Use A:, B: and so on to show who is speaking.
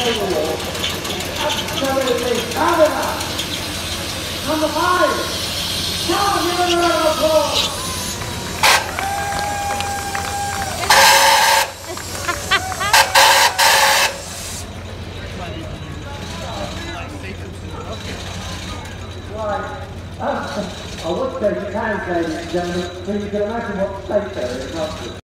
A: overall. Absolutely fabulous. Number 5. Come on, give him a round of applause. Right. I would say you can, ladies and gentlemen, so you can imagine what state there is after.